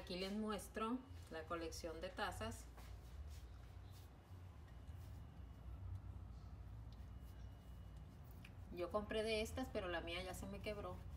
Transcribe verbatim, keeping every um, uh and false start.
Aquí les muestro la colección de tazas. Yo compré de estas, pero la mía ya se me quebró.